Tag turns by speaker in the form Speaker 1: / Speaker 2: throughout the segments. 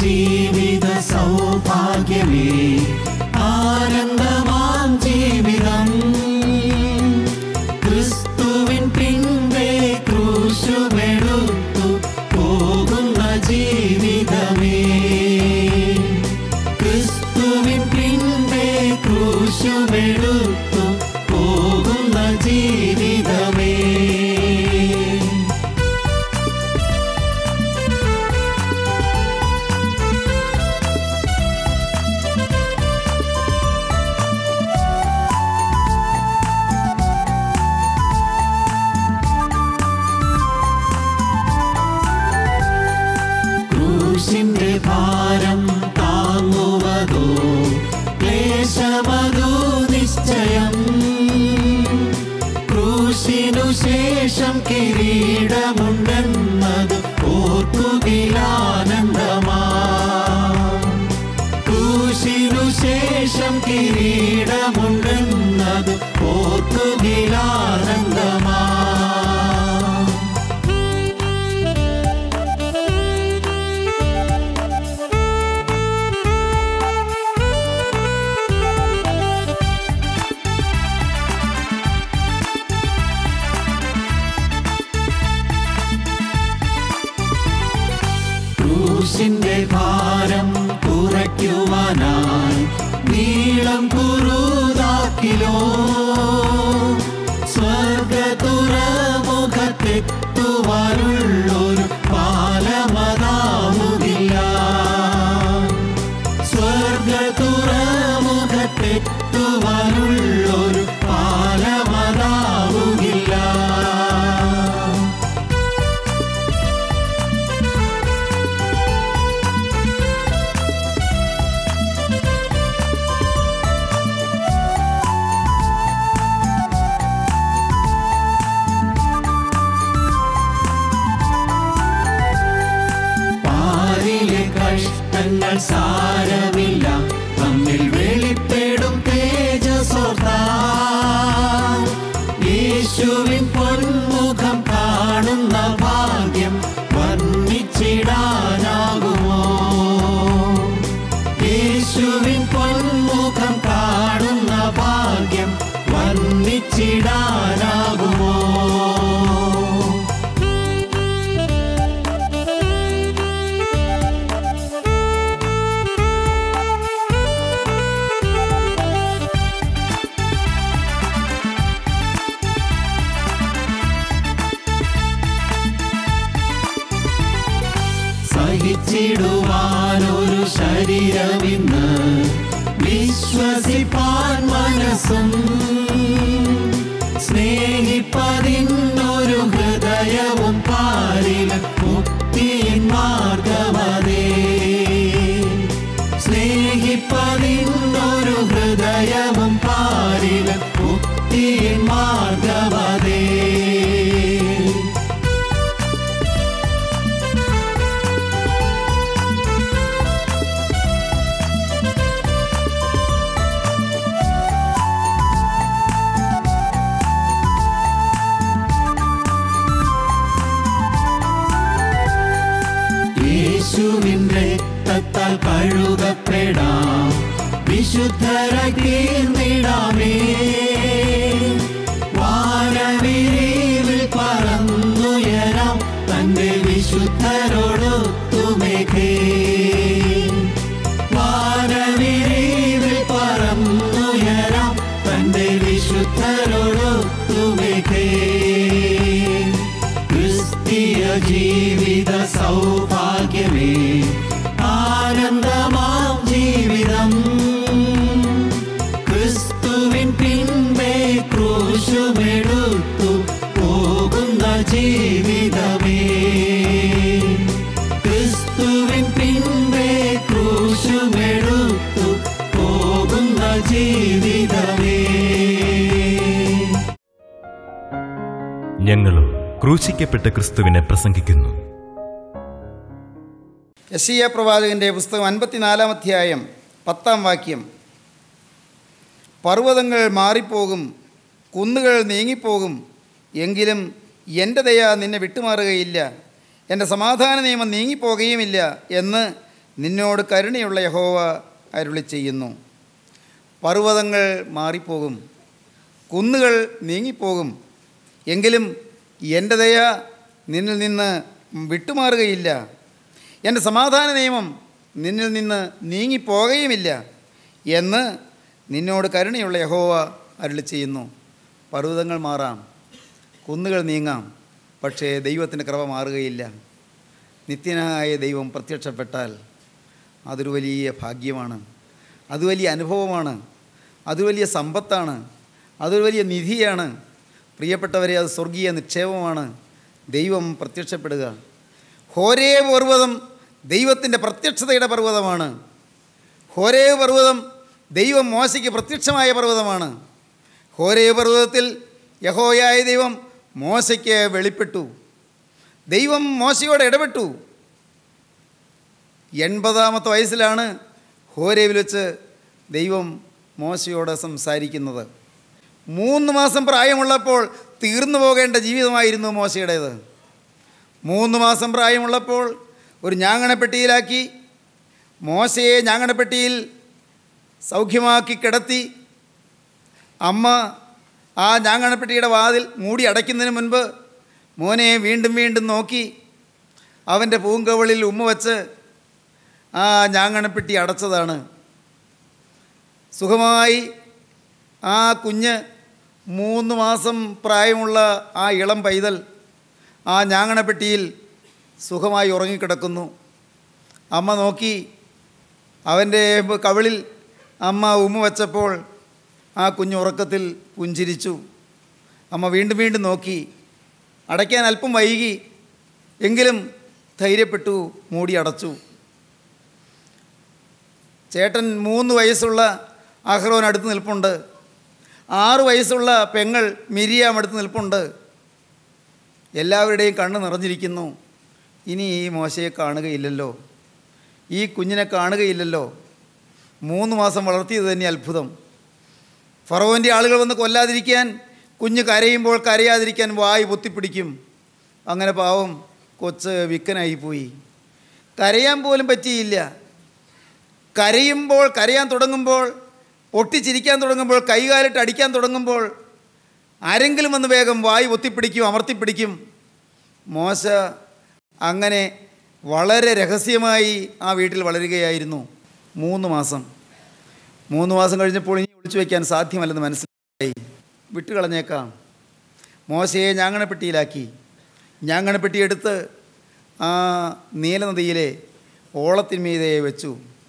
Speaker 1: ജീവിത സൗഭാഗ്യമേ, ആനന്ദമാം ജീവിതം. ക്രിസ്തുവിൻ പിൻപേ ക്രൂശുമെടുത്തു പോകുന്ന ജീവിതമേ, ക്രിസ്തുവിൻ പിൻപേ ക്രൂശുമെടുത്തു പോകുന്ന ജീവിതമേ. ക്രൂശിന്റെ ഭാരം താങ്ങുവതോ ക്ലേശമതു നിശ്ചയം, ക്രൂശിനു ശേഷം കിരീടമുണ്ടെന്നത് ഓർക്കുകയാനന്ദമാ, ക്രൂശിനു ശേഷം കിരീടമുണ്ടെന്നത് ഓർക്കുകയാനന്ദമാ. ക്രൂശിന്റെ ഭാരം കുറയ്ക്കുവാനായി നീളം കുറുതാക്കിലോ, സ്വർഗതുറമുഖത്തെത്തുവാനുള്ളൊരു പാലമതാവുകില്ല, സ്വർഗതുറമുഖത്തെത്തുവാനുള്ളൊരു പാലമതാവുകില്ല. കഷ്ടങ്ങൾ സാരമില്ല, തമ്മിൽ വെളിപ്പെടും തേജസ്സോർത്താൽ യേശുവിൻ പൊന്മുഖം കാണുന്ന ഭാഗ്യം വർണ്ണിച്ചിടാനാകുമോ, യേശുവിൻ പൊന്മുഖം കാണുന്ന ഭാഗ്യം വർണ്ണിച്ചിടാനാകുമോ. സഹിച്ചിടുവാനൊരു ശരീരമിന്ന് വിശ്വസിപ്പാൻ മനസ്സും, സ്നേഹിപ്പതിന്നൊരു ഹൃദയവും പാരിൽ മുക്തിയിൻ മാർഗമതേ, സ്നേഹിപ്പതിന്നൊരു ഹൃദയവും പാരിൽ മുക്തിയിൻ മാർഗമതേ. യേശുവിൻ രക്തത്താൽ കഴുകപ്പെടാം, വിശുദ്ധരായി തീർന്നിടാമേ, വാനവിരിവിൽ പറന്നുയരാം തന്റെ വിശുദ്ധരോടൊത്തുമേഘേ, വാനവിരിവിൽ പറന്നുയരാം തന്റെ വിശുദ്ധരോടൊത്തുമേഘേ. ക്രിസ്തീയ ജീവിത സൗഭാഗ്യമേ, ആനന്ദമാം ജീവിതം. ക്രിസ്തുവിൻ പിൻപേ ക്രൂശുമെടുത്തു പോകുന്ന ജീവിതമേ, ക്രിസ്തുവിൻ പിൻപേ ക്രൂശുമെടുത്തു പോകുന്ന ജീവിതമേ.
Speaker 2: ഞങ്ങളും ക്രൂശിക്കപ്പെട്ട ക്രിസ്തുവിനെ പ്രസംഗിക്കുന്നു.
Speaker 3: യെശയ്യാ പ്രവാചകന്റെ പുസ്തകം 54-ാം അധ്യായം 10-ാം വാക്യം. പർവ്വതങ്ങൾ മാറിപ്പോകും, കുന്നുകൾ നീങ്ങിപ്പോകും, എങ്കിലും എൻ്റെ ദയ നിന്നെ വിട്ടുമാറുകയില്ല, എൻ്റെ സമാധാന നിയമം നീങ്ങിപ്പോകുകയുമില്ല എന്ന് നിന്നോട് കരുണയുള്ള യഹോവ അരുളി ചെയ്യുന്നു. പർവ്വതങ്ങൾ മാറിപ്പോകും, കുന്നുകൾ നീങ്ങിപ്പോകും, എങ്കിലും എൻ്റെ ദയ നിന്നിൽ നിന്ന് വിട്ടുമാറുകയില്ല. എൻ്റെ സമാധാന നിയമം നിന്നിൽ നിന്ന് നീങ്ങിപ്പോകുകയുമില്ല എന്ന് നിന്നോട് കരുണയുള്ള യഹോവ അരുളി ചെയ്യുന്നു. പർവ്വതങ്ങൾ മാറാം, കുന്നുകൾ നീങ്ങാം, പക്ഷേ ദൈവത്തിൻ്റെ കൃപ മാറുകയില്ല. നിത്യനായ ദൈവം പ്രത്യക്ഷപ്പെട്ടാൽ അതൊരു വലിയ ഭാഗ്യമാണ്, അത് വലിയ അനുഭവമാണ്, അത് വലിയ സമ്പത്താണ്, അതൊരു വലിയ നിധിയാണ്. പ്രിയപ്പെട്ടവരെ, അത് സ്വർഗീയ നിക്ഷേപമാണ്. ദൈവം പ്രത്യക്ഷപ്പെടുക. ഹോരേബ് പർവ്വതം ദൈവത്തിൻ്റെ പ്രത്യക്ഷതയുടെ പർവ്വതമാണ്. ഹോരേബ് പർവ്വതം ദൈവം മോശയ്ക്ക് പ്രത്യക്ഷമായ പർവ്വതമാണ്. ഹോരേബ് പർവ്വതത്തിൽ യഹോവയായ ദൈവം മോശയ്ക്ക് വെളിപ്പെട്ടു. ദൈവം മോശയോട് ഇടപെട്ടു. 80-ാമത്തെ വയസ്സിലാണ് ഹോരേബിൽ വെച്ച് ദൈവം മോശയോട് സംസാരിക്കുന്നത്. 3 മാസം പ്രായമുള്ളപ്പോൾ തീർന്നു പോകേണ്ട ജീവിതമായിരുന്നു മോശയുടേത്. 3 മാസം പ്രായമുള്ളപ്പോൾ ഒരു ഞാങ്ങണപ്പെട്ടിയിലാക്കി മോശയെ ഞാങ്ങണപ്പെട്ടിയിൽ സൗഖ്യമാക്കി കിടത്തി. അമ്മ ആ ഞാങ്ങണപ്പെട്ടിയുടെ വാതിൽ മൂടി അടയ്ക്കുന്നതിന് മുൻപ് മോനെ വീണ്ടും വീണ്ടും നോക്കി അവൻ്റെ പൂങ്കവളിൽ ഉമ്മ വച്ച് ആ ഞാങ്ങണപ്പെട്ടി അടച്ചതാണ്. സുഖമായി ആ കുഞ്ഞ് 3 മാസം പ്രായമുള്ള ആ ഇളം പൈതൽ ആ ഞാങ്ങണപ്പെട്ടിയിൽ സുഖമായി ഉറങ്ങിക്കിടക്കുന്നു. അമ്മ നോക്കി, അവൻ്റെ കവിളിൽ അമ്മ ഉമ്മ വച്ചപ്പോൾ ആ കുഞ്ഞ് ഉറക്കത്തിൽ പുഞ്ചിരിച്ചു. അമ്മ വീണ്ടും വീണ്ടും നോക്കി, അടയ്ക്കാൻ അല്പം വൈകി, എങ്കിലും ധൈര്യപ്പെട്ടു മൂടി അടച്ചു. ചേട്ടൻ 3 വയസ്സുള്ള അഹ്റോൻ അടുത്ത് നിൽപ്പുണ്ട്. 6 വയസ്സുള്ള പെങ്ങൾ മിരിയാം അടുത്ത് നിൽപ്പുണ്ട്. എല്ലാവരുടെയും കണ്ണ് നിറഞ്ഞിരിക്കുന്നു. ഇനി ഈ മോശയെ കാണുകയില്ലല്ലോ, ഈ കുഞ്ഞിനെ കാണുകയില്ലല്ലോ. 3 മാസം വളർത്തിയത് തന്നെ അത്ഭുതം. ഫറവോൻ്റെ ആളുകൾ വന്ന് കൊല്ലാതിരിക്കാൻ, കുഞ്ഞ് കരയുമ്പോൾ കരയാതിരിക്കാൻ വായ് പൊത്തിപ്പിടിക്കും. അങ്ങനെ പാവം കൊച്ച് വിക്കനായിപ്പോയി. കരയാൻ പോലും പറ്റിയില്ല. കരയുമ്പോൾ, കരയാൻ തുടങ്ങുമ്പോൾ, പൊട്ടിച്ചിരിക്കാൻ തുടങ്ങുമ്പോൾ, കൈകാലിട്ട് അടിക്കാൻ തുടങ്ങുമ്പോൾ ആരെങ്കിലും വന്ന് വേഗം വായ് പൊത്തിപ്പിടിക്കും, അമർത്തിപ്പിടിക്കും. മോശ അങ്ങനെ വളരെ രഹസ്യമായി ആ വീട്ടിൽ വളരുകയായിരുന്നു. 3 മാസം. 3 മാസം കഴിഞ്ഞപ്പോൾ ഇനി ഒളിച്ചു വയ്ക്കാൻ സാധ്യമല്ലെന്ന് മനസ്സിലായി. വിട്ടുകളഞ്ഞേക്കാം. മോശയെ ഞാങ്ങണപ്പെട്ടിയിലാക്കി. ഞാങ്ങണപ്പെട്ടി എടുത്ത് ആ നീലനദിയിലെ ഓളത്തിന്മീതെ വെച്ചു.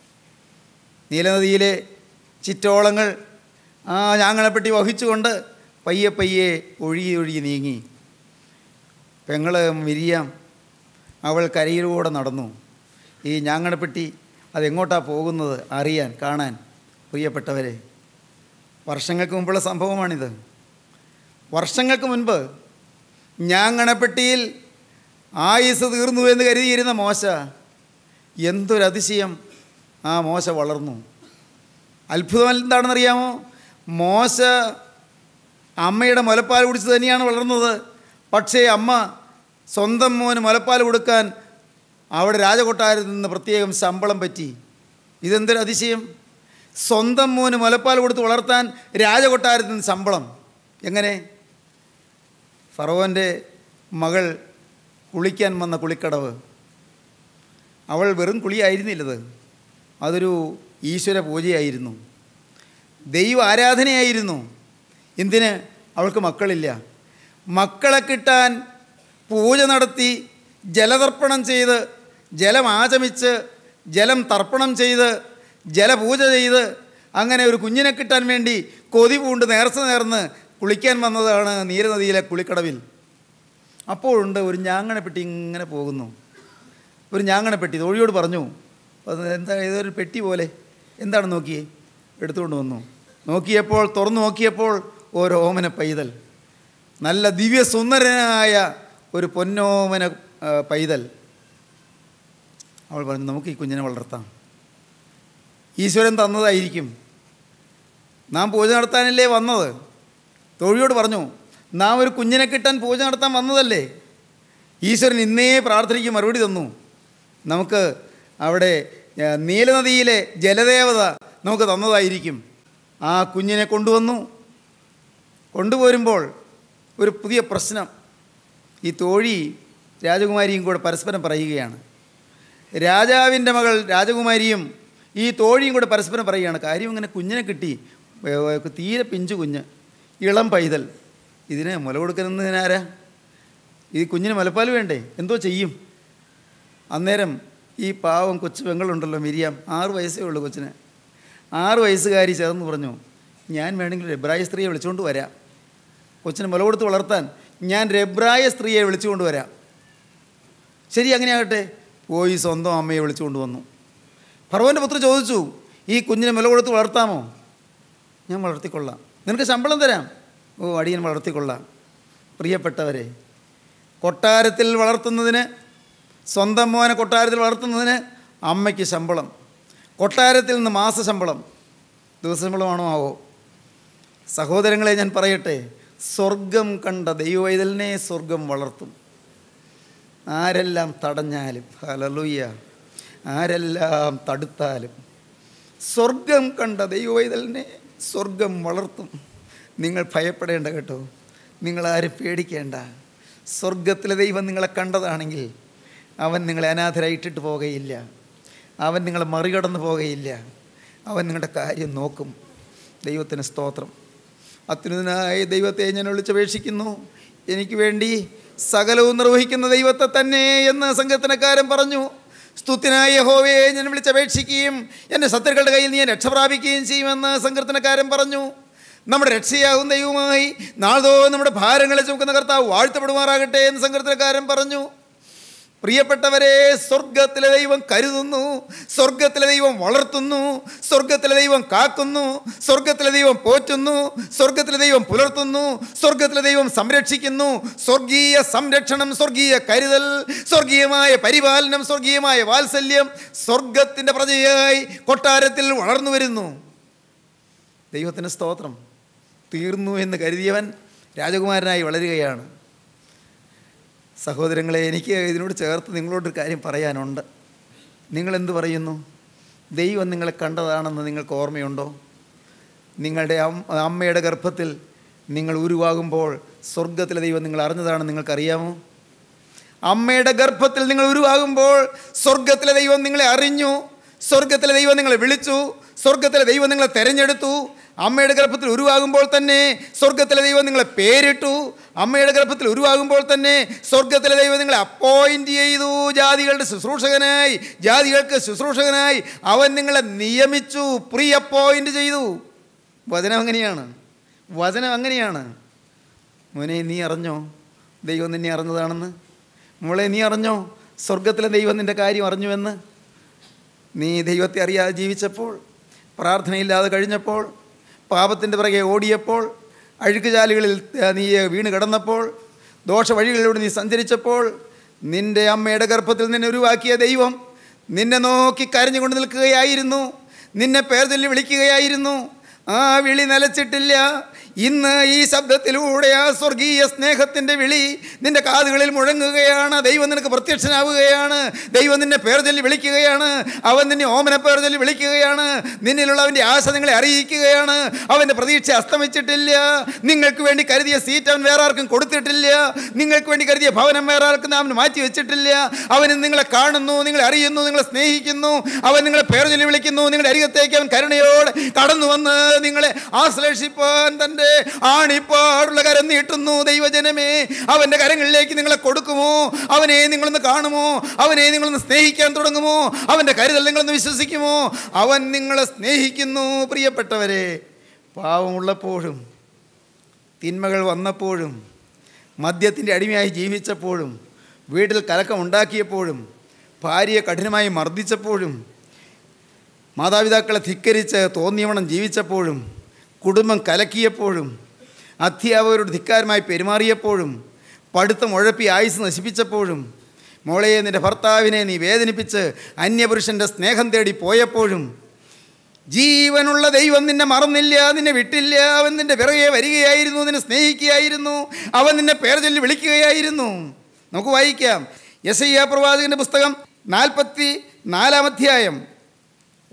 Speaker 3: നീലനദിയിലെ ചിറ്റോളങ്ങൾ ആ ഞാങ്ങണപ്പെട്ടി വഹിച്ചുകൊണ്ട് പയ്യെ പയ്യെ ഒഴുകി നീങ്ങി. പെങ്ങള് മിരിയാം, അവൾ കരയിലൂടെ നടന്നു. ഈ ഞാങ്ങണപ്പെട്ടി അതെങ്ങോട്ടാണ് പോകുന്നത് അറിയാൻ, കാണാൻ. പ്രിയപ്പെട്ടവരെ, വർഷങ്ങൾക്ക് മുമ്പുള്ള സംഭവമാണിത്. വർഷങ്ങൾക്ക് മുൻപ് ഞാങ്ങണപ്പെട്ടിയിൽ ആയുസ് തീർന്നു എന്ന് കരുതിയിരുന്ന മോശ, എന്തൊരതിശയം, ആ മോശ വളർന്നു. അത്ഭുതം എന്താണെന്നറിയാമോ? മോശ അമ്മയുടെ മുലപ്പാൽ കുടിച്ച് തന്നെയാണ് വളർന്നത്. പക്ഷേ അമ്മ സ്വന്തം മോന് മുലപ്പാൽ കൊടുക്കാൻ അവിടെ രാജകൊട്ടാരത്തിൽ നിന്ന് പ്രത്യേകം ശമ്പളം പറ്റി. ഇതെന്തൊരു അതിശയം! സ്വന്തം മോന് മുലപ്പാൽ കൊടുത്ത് വളർത്താൻ രാജകൊട്ടാരത്തിൽ നിന്ന് ശമ്പളം. എങ്ങനെ? ഫറവോൻ്റെ മകൾ കുളിക്കാൻ വന്ന കുളിക്കടവ്. അവൾ വെറും കുളിയായിരുന്നില്ലത്, അതൊരു ഈശ്വര പൂജയായിരുന്നു, ദൈവ ആരാധനയായിരുന്നു. എന്തിന്? അവൾക്ക് മക്കളില്ല. മക്കളെ കിട്ടാൻ പൂജ നടത്തി, ജലതർപ്പണം ചെയ്ത്, ജലം ആചമിച്ച്, ജലം തർപ്പണം ചെയ്ത്, ജലപൂജ ചെയ്ത്, അങ്ങനെ ഒരു കുഞ്ഞിനെ കിട്ടാൻ വേണ്ടി കൊതി പൂണ്ട് നേർച്ച നേർന്ന് കുളിക്കാൻ വന്നതാണ് നീലനദിയിലെ കുളിക്കടവിൽ. അപ്പോഴുണ്ട് ഒരു ഞാങ്ങണപ്പെട്ടി ഇങ്ങനെ പോകുന്നു. ഒരു ഞാങ്ങണപ്പെട്ടി തോഴിയോട് പറഞ്ഞു, എന്താ ഇതൊരു പെട്ടി പോലെ, എന്താണെന്ന് നോക്കിയേ. എടുത്തുകൊണ്ട് വന്നു. നോക്കിയപ്പോൾ, തുറന്നു നോക്കിയപ്പോൾ ഒരു ഓമന പൈതൽ, നല്ല ദിവ്യസുന്ദരനായ ഒരു പൊന്നോമന പൈതൽ. അവൾ പറഞ്ഞു, നമുക്ക് ഈ കുഞ്ഞിനെ വളർത്താം, ഈശ്വരൻ തന്നതായിരിക്കും, നാം പൂജ നടത്താനല്ലേ വന്നത്. തോഴിയോട് പറഞ്ഞു, നാം ഒരു കുഞ്ഞിനെ കിട്ടാൻ പൂജ നടത്താൻ വന്നതല്ലേ, ഈശ്വരൻ ഇന്നേ പ്രാർത്ഥനയ്ക്ക് മറുപടി തന്നു, നമുക്ക് അവിടെ നീലനദിയിലെ ജലദേവത നമുക്ക് തന്നതായിരിക്കും. ആ കുഞ്ഞിനെ കൊണ്ടുപോരുമ്പോൾ ഒരു പുതിയ പ്രശ്നം ഈ തോഴി രാജകുമാരിയും കൂടെ പരസ്പരം പറയുകയാണ്. രാജാവിൻ്റെ മകൾ രാജകുമാരിയും ഈ തോഴിയും കൂടെ പരസ്പരം പറയുകയാണ്, കാര്യം ഇങ്ങനെ കുഞ്ഞിനെ കിട്ടി, തീരെ പിഞ്ചു കുഞ്ഞ്, ഇളം പൈതൽ, ഇതിനെ മുല കൊടുക്കുന്നതിനാരാ? ഈ കുഞ്ഞിന് മുലപ്പാൽ വേണ്ടേ? എന്തോ ചെയ്യും? അന്നേരം ഈ പാവം കൊച്ചു പെങ്ങളുണ്ടല്ലോ മിരിയാം, 6 വയസ്സേ ഉള്ളൂ കൊച്ചിന്. 6 വയസ്സുകാരി ചേർന്ന് പറഞ്ഞു, ഞാൻ വേണമെങ്കിൽ എബ്രായ സ്ത്രീയെ വിളിച്ചുകൊണ്ട് വരാം, കൊച്ചിന് മുല കൊടുത്ത് വളർത്താൻ ഞാൻ എബ്രായ സ്ത്രീയെ വിളിച്ചുകൊണ്ട് വരാം. ശരി, അങ്ങനെയാകട്ടെ. പോയി സ്വന്തം അമ്മയെ വിളിച്ചുകൊണ്ട് വന്നു. ഫറവോൻ്റെ പുത്രി ചോദിച്ചു, ഈ കുഞ്ഞിനെ മുല കൊടുത്ത് വളർത്താമോ? ഞാൻ വളർത്തിക്കൊള്ളാം, നിനക്ക് ശമ്പളം തരാം. ഓ, അടിയൻ വളർത്തിക്കൊള്ളാം. പ്രിയപ്പെട്ടവരെ, കൊട്ടാരത്തിൽ വളർത്തുന്നതിന്, സ്വന്തം മോനെ കൊട്ടാരത്തിൽ വളർത്തുന്നതിന് അമ്മയ്ക്ക് ശമ്പളം, കൊട്ടാരത്തിൽ നിന്ന് മാസശമ്പളം. ദിവസശമ്പളമാണോ ആവോ? സഹോദരങ്ങളെ, ഞാൻ പറയട്ടെ, സ്വർഗം കണ്ട ദൈവവൈതലിനെ സ്വർഗം വളർത്തും. ആരെല്ലാം തടഞ്ഞാലും, ഹല്ലേലൂയ, ആരെല്ലാം തടുത്താലും സ്വർഗം കണ്ട ദൈവവൈതലിനെ സ്വർഗം വളർത്തും. നിങ്ങൾ ഭയപ്പെടേണ്ട കേട്ടോ, നിങ്ങളാരും പേടിക്കേണ്ട. സ്വർഗത്തിലെ ദൈവം നിങ്ങളെ കണ്ടതാണെങ്കിൽ അവൻ നിങ്ങളെ അനാഥരായിട്ടിട്ട് പോകുകയില്ല, അവൻ നിങ്ങളെ മറികടന്ന് പോകുകയില്ല, അവൻ നിങ്ങളുടെ കാര്യം നോക്കും. ദൈവത്തിന് സ്തോത്രം. അത്യുന്നതനായ ദൈവത്തെ ഞാൻ വിളിച്ചപേക്ഷിക്കുന്നു, എനിക്ക് വേണ്ടി സകലവും നിർവഹിക്കുന്ന ദൈവത്തെ തന്നെ എന്ന് സങ്കീർത്തനക്കാരൻ പറഞ്ഞു. സ്തുത്യനായ യഹോവയെ ഞാൻ വിളിച്ചപേക്ഷിക്കുകയും എൻ്റെ ശത്രുക്കളുടെ കയ്യിൽ നീ രക്ഷ പ്രാപിക്കുകയും ചെയ്യുമെന്ന് സങ്കീർത്തനക്കാരൻ പറഞ്ഞു. നമ്മുടെ രക്ഷയാകും ദൈവമായി നാൾതോറും നമ്മുടെ ഭാരങ്ങളെ ചുമക്കുന്ന കർത്താവ് വാഴ്ത്തപ്പെടുമാറാകട്ടെ എന്ന് സങ്കീർത്തനക്കാരൻ പറഞ്ഞു. പ്രിയപ്പെട്ടവരെ, സ്വർഗത്തിലെ ദൈവം കരുതുന്നു, സ്വർഗത്തിലെ ദൈവം വളർത്തുന്നു, സ്വർഗത്തിലെ ദൈവം കാക്കുന്നു, സ്വർഗത്തിലെ ദൈവം പോറ്റുന്നു, സ്വർഗത്തിലെ ദൈവം പുലർത്തുന്നു, സ്വർഗത്തിലെ ദൈവം സംരക്ഷിക്കുന്നു. സ്വർഗീയ സംരക്ഷണം, സ്വർഗീയ കരുതൽ, സ്വർഗീയമായ പരിപാലനം, സ്വർഗീയമായ വാത്സല്യം സ്വർഗത്തിൻ്റെ പ്രജയായി കൊട്ടാരത്തിൽ വളർന്നു വരുന്നു. ദൈവത്തിന് സ്തോത്രം. തീർന്നു എന്ന് കരുതിയവൻ രാജകുമാരനായി വളരുകയാണ്. സഹോദരങ്ങളെ, എനിക്ക് ഇതിനോട് ചേർത്ത് നിങ്ങളോടൊരു കാര്യം പറയാനുണ്ട്. നിങ്ങളെന്ത് പറയുന്നു? ദൈവം നിങ്ങളെ കണ്ടതാണെന്ന് നിങ്ങൾക്ക് ഓർമ്മയുണ്ടോ? നിങ്ങളുടെ അമ്മയുടെ ഗർഭത്തിൽ നിങ്ങൾ ഉരുവാകുമ്പോൾ സ്വർഗത്തിലെ ദൈവം നിങ്ങൾ അറിഞ്ഞതാണെന്ന് നിങ്ങൾക്കറിയാമോ? അമ്മയുടെ ഗർഭത്തിൽ നിങ്ങൾ ഉരുവാകുമ്പോൾ സ്വർഗത്തിലെ ദൈവം നിങ്ങളെ അറിഞ്ഞു, സ്വർഗത്തിലെ ദൈവം നിങ്ങളെ വിളിച്ചു, സ്വർഗത്തിലെ ദൈവം നിങ്ങളെ തിരഞ്ഞെടുത്തു. അമ്മയുടെ ഗർഭത്തിൽ ഉരുവാകുമ്പോൾ തന്നെ സ്വർഗത്തിലെ ദൈവം നിങ്ങളെ പേരിട്ടു. അമ്മയുടെ ഗർഭത്തിൽ ഉരുവാകുമ്പോൾ തന്നെ സ്വർഗത്തിലെ ദൈവം നിങ്ങളെ അപ്പോയിൻ്റ് ചെയ്തു. ജാതികളുടെ ശുശ്രൂഷകനായി, ജാതികൾക്ക് ശുശ്രൂഷകനായി അവൻ നിങ്ങളെ നിയമിച്ചു, പ്രീ അപ്പോയിൻ്റ് ചെയ്തു. വചനം അങ്ങനെയാണ്, വചനം അങ്ങനെയാണ്. മോനെ, നീ അറിഞ്ഞോ ദൈവം നിന്നെ അറിഞ്ഞതാണെന്ന്? മോളെ, നീ അറിഞ്ഞോ സ്വർഗത്തിലെ ദൈവം നിൻ്റെ കാര്യം അറിഞ്ഞുവെന്ന്? നീ ദൈവത്തെ അറിയാതെ ജീവിച്ചപ്പോൾ, പ്രാർത്ഥനയില്ലാതെ കഴിഞ്ഞപ്പോൾ, പാപത്തിൻ്റെ പിറകെ ഓടിയപ്പോൾ, അഴുക്കുചാലുകളിൽ നീ വീണ് കിടന്നപ്പോൾ, ദോഷവഴികളിലൂടെ നീ സഞ്ചരിച്ചപ്പോൾ, നിൻ്റെ അമ്മയുടെ ഗർഭത്തിൽ നിന്നെ ഉരുവാക്കിയ ദൈവം നിന്നെ നോക്കി കരഞ്ഞുകൊണ്ട് നിൽക്കുകയായിരുന്നു, നിന്നെ പേർ ചൊല്ലി വിളിക്കുകയായിരുന്നു. ആ വിളി നിലച്ചിട്ടില്ല. ഇന്ന് ഈ ശബ്ദത്തിലൂടെ ആ സ്വർഗീയ സ്നേഹത്തിൻ്റെ വിളി നിൻ്റെ കാതുകളിൽ മുഴങ്ങുകയാണ്. ദൈവം നിനക്ക് പ്രത്യക്ഷനാവുകയാണ്. ദൈവം നിന്നെ പേർ ചൊല്ലി വിളിക്കുകയാണ്. അവൻ നിന്നെ ഓമന പേർ ചൊല്ലി വിളിക്കുകയാണ്. നിന്നിലുള്ള അവൻ്റെ ആശ നിങ്ങളെ അറിയിക്കുകയാണ്. അവൻ്റെ പ്രതീക്ഷ അസ്തമിച്ചിട്ടില്ല. നിങ്ങൾക്ക് വേണ്ടി കരുതിയ സീറ്റ് അവൻ വേറെ ആർക്കും കൊടുത്തിട്ടില്ല. നിങ്ങൾക്ക് വേണ്ടി കരുതിയ ഭവനം വേറെ ആർക്കും അവൻ മാറ്റി വെച്ചിട്ടില്ല. അവൻ നിങ്ങളെ കാണുന്നു, നിങ്ങളെ അറിയുന്നു, നിങ്ങളെ സ്നേഹിക്കുന്നു. അവൻ നിങ്ങളെ പേർ ചൊല്ലി വിളിക്കുന്നു. നിങ്ങളുടെ അരികത്തേക്ക് അവൻ കരുണയോടെ കടന്നു വന്ന് നിങ്ങളെ ആശ്ലേഷിപ്പാൻ തൻ്റെ ആണിപ്പാടുള്ള കരം നീട്ടുന്നു. ദൈവജനമേ, അവൻ്റെ കരങ്ങളിലേക്ക് നിങ്ങളെ കൊടുക്കുമോ? അവനെ നിങ്ങളൊന്ന് കാണുമോ? അവനെ നിങ്ങളൊന്ന് സ്നേഹിക്കാൻ തുടങ്ങുമോ? അവൻ്റെ കരുതൽ നിങ്ങളൊന്ന് വിശ്വസിക്കുമോ? അവൻ നിങ്ങളെ സ്നേഹിക്കുന്നു. പ്രിയപ്പെട്ടവരെ, പാവമുള്ളപ്പോഴും, തിന്മകൾ വന്നപ്പോഴും, മദ്യത്തിൻ്റെ അടിമയായി ജീവിച്ചപ്പോഴും, വീട്ടിൽ കലക്കം ഉണ്ടാക്കിയപ്പോഴും, ഭാര്യയെ കഠിനമായി മർദ്ദിച്ചപ്പോഴും, മാതാപിതാക്കളെ ധിക്കരിച്ച് തോന്നിയവണ്ണം ജീവിച്ചപ്പോഴും, കുടുംബം കലക്കിയപ്പോഴും, അധ്യാപകരോട് ധിക്കാരമായി പെരുമാറിയപ്പോഴും, പഠിത്തം ഉഴപ്പി ആയുസ് നശിപ്പിച്ചപ്പോഴും, മോളെ നിൻ്റെ ഭർത്താവിനെ നീ വേദനിപ്പിച്ച് അന്യപുരുഷൻ്റെ സ്നേഹം തേടി പോയപ്പോഴും, ജീവനുള്ള ദൈവം നിന്നെ മറന്നില്ല, നിന്നെ വിട്ടില്ല. അവൻ നിൻ്റെ പിറകെ വരികയായിരുന്നു, നിന്നെ സ്നേഹിക്കുകയായിരുന്നു, അവൻ നിന്നെ പേർ ചൊല്ലി വിളിക്കുകയായിരുന്നു. നമുക്ക് വായിക്കാം യെശയ്യാ പ്രവാചകൻ്റെ പുസ്തകം 44-ാം അധ്യായം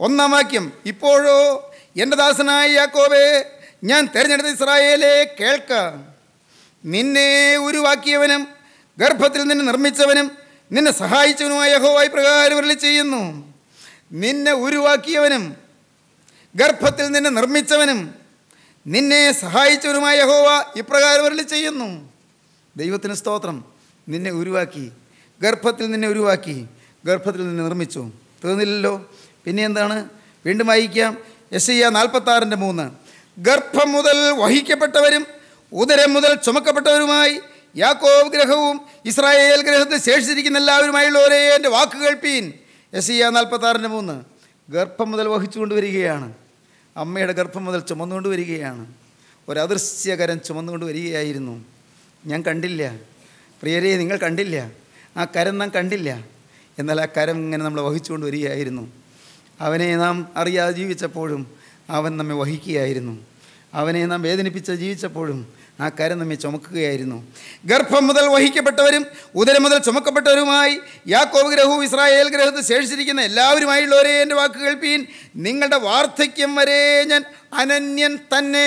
Speaker 3: 1-ാം വാക്യം, ഇപ്പോഴോ എൻ്റെ ദാസനായ യാക്കോബേ, ഞാൻ തിരഞ്ഞെടുത്ത ഇസ്രായേലേ, കേൾക്ക. നിന്നെ ഉരുവാക്കിയവനും ഗർഭത്തിൽ നിന്നെ നിർമ്മിച്ചവനും നിന്നെ സഹായിച്ചവനുമായ യഹോവ ഇപ്രകാരം അരുളി ചെയ്യുന്നു. നിന്നെ ഉരുവാക്കിയവനും ഗർഭത്തിൽ നിന്നെ നിർമ്മിച്ചവനും നിന്നെ സഹായിച്ചവനുമായ യഹോവ ഇപ്രകാരം അരുളി ചെയ്യുന്നു. ദൈവത്തിന് സ്തോത്രം. നിന്നെ ഉരുവാക്കി, ഗർഭത്തിൽ നിന്നെ ഉരുവാക്കി, ഗർഭത്തിൽ നിന്നെ നിർമ്മിച്ചു. തീർന്നില്ലല്ലോ. പിന്നെ എന്താണ്? വീണ്ടും വായിക്കാം. യെശയ്യാ 46:3. ഗർഭം മുതൽ വഹിക്കപ്പെട്ടവരും ഉദരം മുതൽ ചുമക്കപ്പെട്ടവരുമായി യാക്കോബ് ഗ്രഹവും ഇസ്രായേൽ ഗ്രഹത്തിൽ ശേഷിച്ചിരിക്കുന്ന എല്ലാവരുമായുള്ളവരെ എൻ്റെ വാക്ക് കേൾപ്പീൻ. യെശയ്യാ 46:3. ഗർഭം മുതൽ വഹിച്ചുകൊണ്ട് വരികയാണ്. അമ്മയുടെ ഗർഭം മുതൽ ചുമന്നുകൊണ്ട് വരികയാണ്. ഒരദൃശ്യകരം ചുമന്നുകൊണ്ട് വരികയായിരുന്നു. ഞാൻ കണ്ടില്ല, പ്രിയരെ, നിങ്ങൾ കണ്ടില്ല. ആ കരം നാം കണ്ടില്ല. എന്നാൽ ആ കരം ഇങ്ങനെ നമ്മളെ വഹിച്ചുകൊണ്ട് വരികയായിരുന്നു. അവനെ നാം അറിയാതെ ജീവിച്ചപ്പോഴും അവൻ നമ്മെ വഹിക്കുകയായിരുന്നു. അവനെ നാം വേദനിപ്പിച്ച് ജീവിച്ചപ്പോഴും ആ കരം നമ്മെ ചുമക്കുകയായിരുന്നു. ഗർഭം മുതൽ വഹിക്കപ്പെട്ടവരും ഉദരം മുതൽ ചുമക്കപ്പെട്ടവരുമായി യാക്കോബ് ഗ്രഹവും ഇസ്രായേൽ ഗ്രഹത്തിൽ ശേഷിച്ചിരിക്കുന്ന എല്ലാവരുമായുള്ളവരെ എൻ്റെ വാക്ക് കേൾപ്പീൻ. നിങ്ങളുടെ വാർദ്ധക്യം വരെ ഞാൻ അനന്യൻ തന്നെ.